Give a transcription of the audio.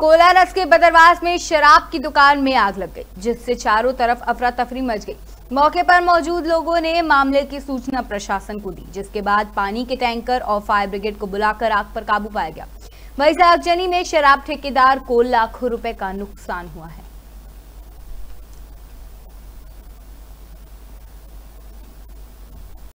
कोलारस के बदरवास में शराब की दुकान में आग लग गई, जिससे चारों तरफ अफरा तफरी मच गई। मौके पर मौजूद लोगों ने मामले की सूचना प्रशासन को दी, जिसके बाद पानी के टैंकर और फायर ब्रिगेड को बुलाकर आग पर काबू पाया गया। वहीं आगजनी में शराब ठेकेदार को लाखों रुपए का नुकसान हुआ है।